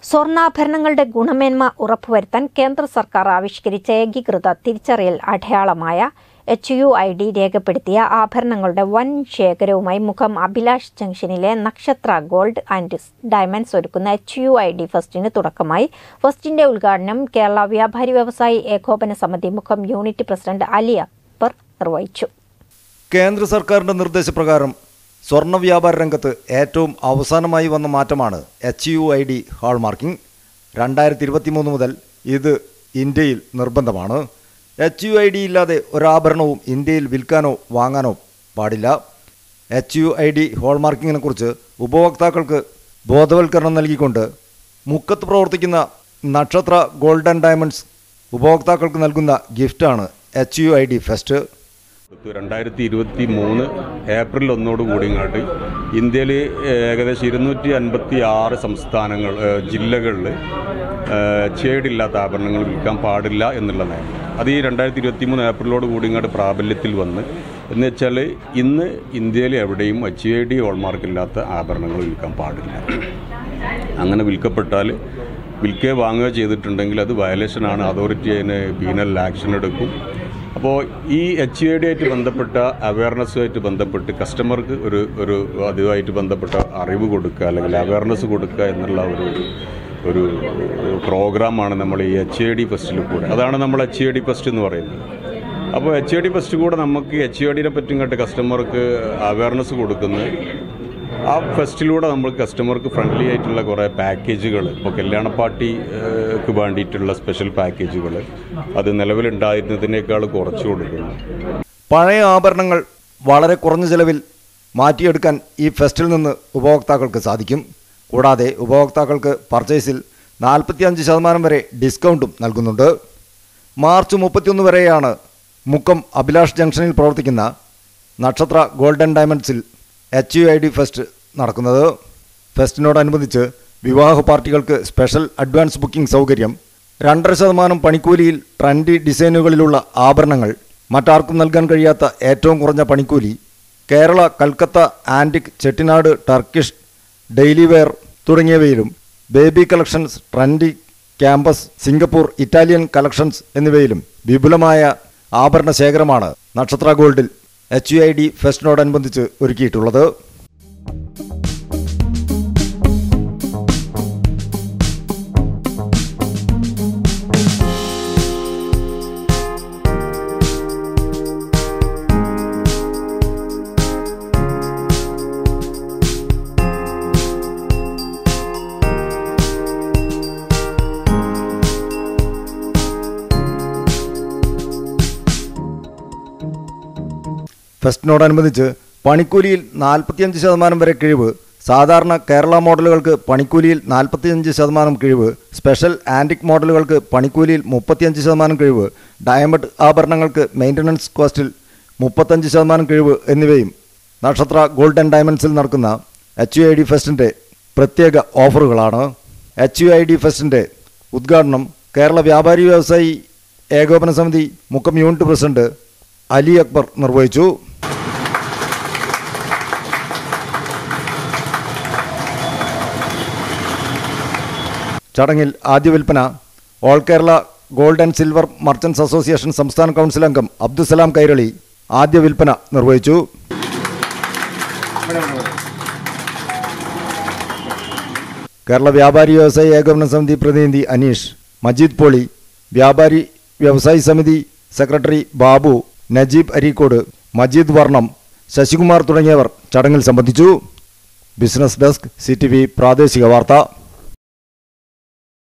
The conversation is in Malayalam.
സ്വർണ്ണാഭരണങ്ങളുടെ ഗുണമേന്മ ഉറപ്പുവരുത്താൻ കേന്ദ്ര സർക്കാർ ആവിഷ്കരിച്ച ഏകീകൃത തിരിച്ചറിയൽ അടയാളമായ HUID രേഖപ്പെടുത്തിയ ആഭരണങ്ങളുടെ വൻ ശേഖരവുമായി മുഖം അഭിലാഷ് ജംഗ്ഷനിലെ നക്ഷത്ര ഗോൾഡ് ആൻഡ് ഡയമണ്ട്സ് ഒരുക്കുന്ന HUID ഫെസ്റ്റിന് തുടക്കമായി. ഫെസ്റ്റിന്റെ ഉദ്ഘാടനം കേരള വ്യാപാരി വ്യവസായി ഏകോപന സമിതി മുഖം യൂണിറ്റ് പ്രസിഡന്റ് അലി അക്ബർ നിർവഹിച്ചു. കേന്ദ്ര സർക്കാരിന്റെ നിർദ്ദേശപ്രകാരം സ്വർണ്ണ വ്യാപാര രംഗത്ത് ഏറ്റവും അവസാനമായി വന്ന മാറ്റമാണ് HUID ഹാൾമാർക്കിംഗ്. 2023 മുതൽ ഇത് ഇന്ത്യയിൽ നിർബന്ധമാണ്. HUID ഇല്ലാതെ ഒരാഭരണവും ഇന്ത്യയിൽ വിൽക്കാനോ വാങ്ങാനോ പാടില്ല. HUID ഹാൾമാർക്കിങ്ങിനെ കുറിച്ച് ഉപഭോക്താക്കൾക്ക് ബോധവൽക്കരണം നൽകിക്കൊണ്ട് മുക്കത്ത് പ്രവർത്തിക്കുന്ന നക്ഷത്ര ഗോൾഡ് ആൻഡ് ഡയമണ്ട്സ് ഉപഭോക്താക്കൾക്ക് നൽകുന്ന ഗിഫ്റ്റാണ് HUID ഫെസ്റ്റ്. 2023 ഏപ്രിൽ 1 കൂടിങ്ങാട്ട് ഇന്ത്യയിൽ ഏകദേശം 256 സംസ്ഥാനങ്ങൾ ജില്ലകളിൽ ചേടില്ലാത്ത ആഭരണങ്ങൾ വിൽക്കാൻ പാടില്ല എന്നുള്ള നയം അത് ഈ 2023 ഏപ്രിലോട് കൂടിങ്ങാട്ട് പ്രാബല്യത്തിൽ വന്ന് എന്ന് വെച്ചാൽ ഇന്ന് ഇന്ത്യയിൽ എവിടെയും HUID ഹോൾമാർക്കില്ലാത്ത ആഭരണങ്ങൾ വിൽക്കാൻ പാടില്ല. അങ്ങനെ വിൽക്കപ്പെട്ടാൽ വിൽക്കുകയോ വാങ്ങുകയോ ചെയ്തിട്ടുണ്ടെങ്കിൽ അത് വയലേഷനാണ്. അതോറിറ്റി അതിന് പീനൽ ആക്ഷൻ എടുക്കും. അപ്പോൾ ഈ HUID ആയിട്ട് ബന്ധപ്പെട്ട അവയർനെസ്സുമായിട്ട് ബന്ധപ്പെട്ട് കസ്റ്റമർക്ക് ഒരു അതുമായിട്ട് ബന്ധപ്പെട്ട അറിവ് കൊടുക്കുക അല്ലെങ്കിൽ അവയർനെസ് കൊടുക്കുക എന്നുള്ള ഒരു പ്രോഗ്രാമാണ് നമ്മൾ ഈ HUID ഫെസ്റ്റിൽ കൂടെ. അതാണ് നമ്മൾ HUID ഫെസ്റ്റ് എന്ന് പറയുന്നത്. അപ്പോൾ HUID ഫെസ്റ്റ് കൂടെ നമുക്ക് HUIDനെ പറ്റി ഇങ്ങോട്ട് കസ്റ്റമർക്ക് അവയർനെസ് കൊടുക്കുന്നത് ആ ഫെസ്റ്റിലൂടെ നമ്മൾ കസ്റ്റമർക്ക് ഫ്രണ്ട്ലി ആയിട്ടുള്ള കുറേ പാക്കേജുകൾ, ഇപ്പോൾ കല്യാണ പാർട്ടിക്ക് വേണ്ടിയിട്ടുള്ള സ്പെഷ്യൽ പാക്കേജുകൾ അത് നിലവിലുണ്ടായിരുന്നതിനേക്കാൾ കുറച്ച് കൊടുക്കുന്നു. പഴയ ആഭരണങ്ങൾ വളരെ കുറഞ്ഞ ചിലവിൽ മാറ്റിയെടുക്കാൻ ഈ ഫെസ്റ്റിൽ നിന്ന് ഉപഭോക്താക്കൾക്ക് സാധിക്കും. കൂടാതെ ഉപഭോക്താക്കൾക്ക് പർച്ചേസിൽ 45% വരെ ഡിസ്കൗണ്ടും നൽകുന്നുണ്ട്. മാർച്ച് 31 വരെയാണ് മുക്കം അഭിലാഷ് ജംഗ്ഷനിൽ പ്രവർത്തിക്കുന്ന നക്ഷത്ര ഗോൾഡ് ആൻഡ് ഡയമണ്ട്സിൽ HUID ഫെസ്റ്റ് നടക്കുന്നത്. ഫെസ്റ്റിനോടനുബന്ധിച്ച് വിവാഹ പാർട്ടികൾക്ക് സ്പെഷ്യൽ അഡ്വാൻസ് ബുക്കിംഗ് സൗകര്യം, 2.5% പണിക്കൂലിയിൽ ട്രെൻഡി ഡിസൈനുകളിലുള്ള ആഭരണങ്ങൾ, മറ്റാർക്കും നൽകാൻ കഴിയാത്ത ഏറ്റവും കുറഞ്ഞ പണിക്കൂലി, Kerala, Calcutta, antique, Chettinad, Turkish, daily wear തുടങ്ങിയവയിലും, baby collections, trendy, campus, Singapore, Italian collections എന്നിവയിലും വിപുലമായ ആഭരണ ശേഖരമാണ് നക്ഷത്ര ഗോൾഡിൽ HUID ഫെസ്റ്റിനോടനുബന്ധിച്ച് ഒരുക്കിയിട്ടുള്ളത്. ഫെസ്റ്റിനോടനുബന്ധിച്ച് പണിക്കൂലിയിൽ 45% വരെ കിഴിവ്, സാധാരണ കേരള മോഡലുകൾക്ക് പണിക്കൂലിയിൽ 45% കിഴിവ്, സ്പെഷ്യൽ ആൻറ്റിക് മോഡലുകൾക്ക് പണിക്കൂലിയിൽ 35% കിഴിവ്, ഡയമണ്ട് ആഭരണങ്ങൾക്ക് മെയിൻ്റനൻസ് കോസ്റ്റിൽ 35% കിഴിവ് എന്നിവയും നക്ഷത്ര ഗോൾഡ് ആൻഡ് ഡയമണ്ട്സിൽ നടക്കുന്ന HUID ഫെസ്റ്റിൻ്റെ പ്രത്യേക ഓഫറുകളാണ്. HUID ഫെസ്റ്റിൻ്റെ ഉദ്ഘാടനം കേരള വ്യാപാരി വ്യവസായി ഏകോപന സമിതി മുക്കം യൂണിറ്റ് പ്രസിഡന്റ് അലി അക്ബർ നിർവഹിച്ചു. ചടങ്ങിൽ ആദ്യ വിൽപ്പന all Kerala gold and silver merchants association സംസ്ഥാന കൗൺസിൽ അംഗം അബ്ദുസലാം കൈരളി ആദ്യ വിൽപ്പന നിർവഹിച്ചു. കേരള വ്യാപാരി വ്യവസായി ഏകോപന സമിതി പ്രതിനിധി അനീഷ്, മജീദ് പോളി, വ്യാപാരി വ്യവസായി സമിതി സെക്രട്ടറി ബാബു, നജീബ് അരീക്കോട്, മജീദ് വർണം, ശശികുമാർ തുടങ്ങിയവർ ചടങ്ങിൽ സംബന്ധിച്ചു. ബിസിനസ് ഡെസ്ക് CTV പ്രാദേശിക വാർത്ത.